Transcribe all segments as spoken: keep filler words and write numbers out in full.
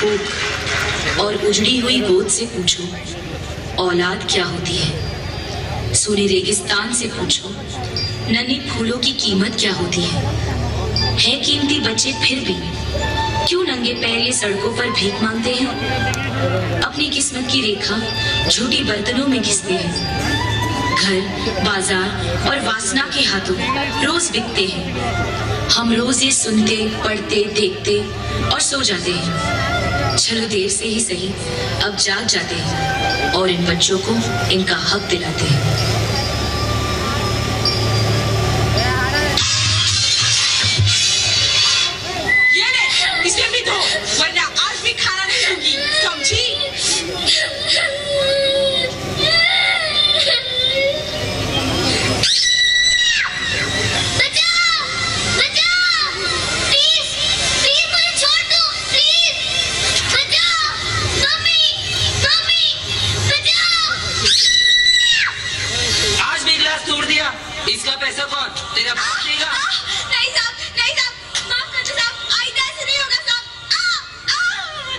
कोख और उजड़ी हुई गोद से पूछो औलाद क्या होती है। सूने रेगिस्तान से पूछो नन्हे फूलों की कीमत क्या होती है। है कीमती बच्चे फिर भी क्यों नंगे पैर ये सड़कों पर भीख मांगते हैं। अपनी किस्मत की रेखा झूठी बर्तनों में घिसते हैं। घर, बाजार और वासना के हाथों रोज बिकते हैं। हम रोज ये सुनते, पढ़ते, देखते और सो जाते हैं। चलो देर से ही सही, अब जाग जाते हैं और इन बच्चों को इनका हक दिलाते हैं। इसे भी दो, वरना आज भी खाना नहीं दूंगी, समझी? बचाओ, बचाओ, प्लीज, प्लीज मुझे छोड़ दो, प्लीज, बचाओ, मम्मी, मम्मी, बचाओ। आज भी गिलास तोड़ दिया, इसका पैसा कौन? तेरा बाप देगा? नहीं साहब, नहीं साहब, माफ कर दो साहब, आइंदा ऐसे नहीं होगा साहब। आ, आ,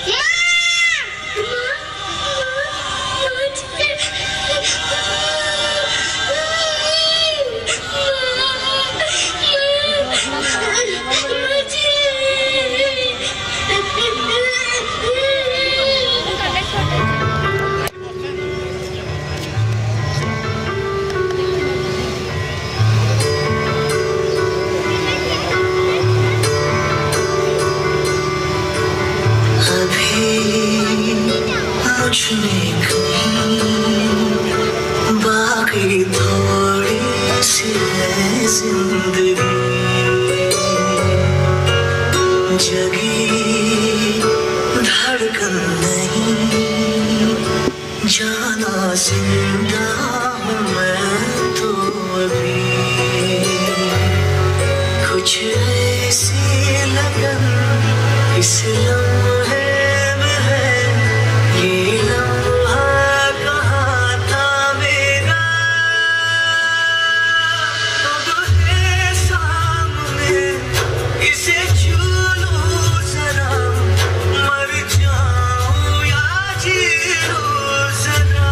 मुझमें कहीं बाकी थोड़ी सी है जिंदगी, जगी धड़कन नहीं, जाना जिंदा हूँ मैं तो अभी। कुछ ऐसी लगन इस लम्हे में है, ये लम्हा कहाँ था मेरा, अब है सामने, इसे छू लूं जरा, मर जाऊं या जी लूं जरा,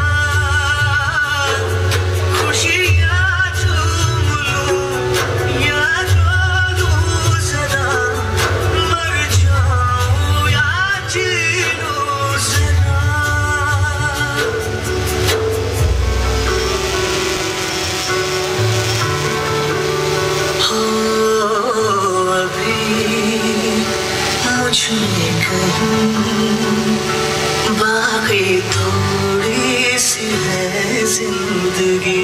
खुशियाँ झूम लूं या रो लूं जरा, मर जाऊं या जी लूं जरा। हो अभी मुझमें कहीं बाकी थोड़ी सी है जिंदगी।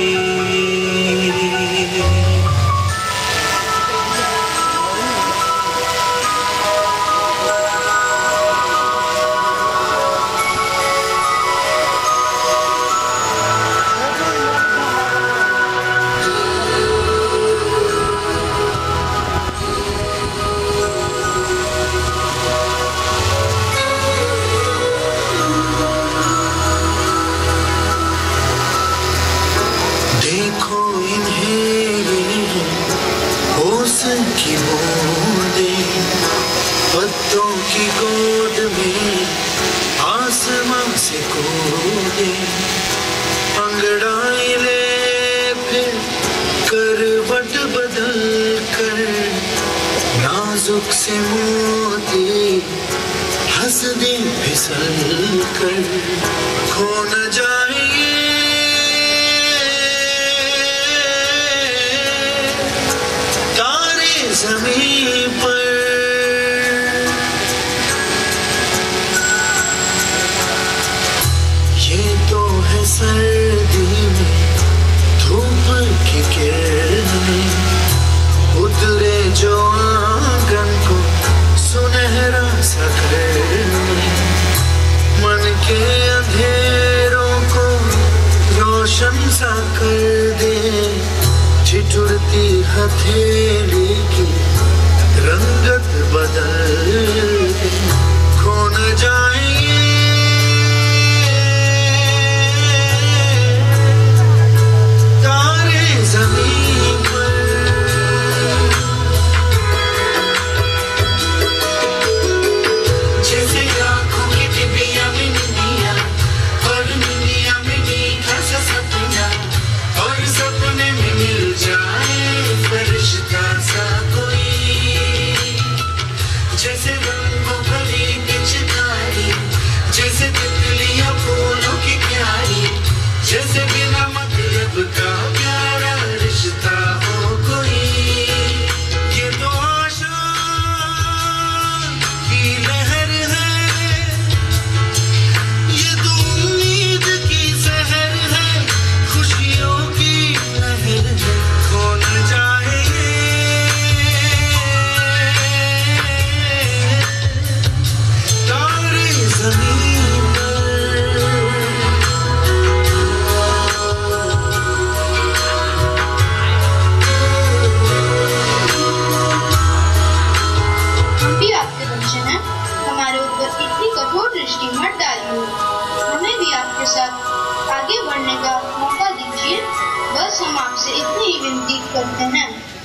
देखो इन्हें होश की बूंदें, पत्तों की गोद में आसमां से कूदे, अंगड़ाई ले फिर करवट बदल कर, नाजुक से मोती हंस दे फिसल कर, खो न जाएंगे ज़मीन पर। ये तो है सर्दी में धूप की किरणें, उतरे जो आंगन को सुनहरा सा करने, मन के अंधेरों को रोशन सा कर दे, ठिठुरती हथेली की रंगत बदल दे, खो न जाएंगे तारे जमीन पर। जैसे दृष्टि मत डालिए, हमें भी आपके साथ आगे बढ़ने का मौका दीजिए। बस हम आपसे इतनी ही विनती करते हैं।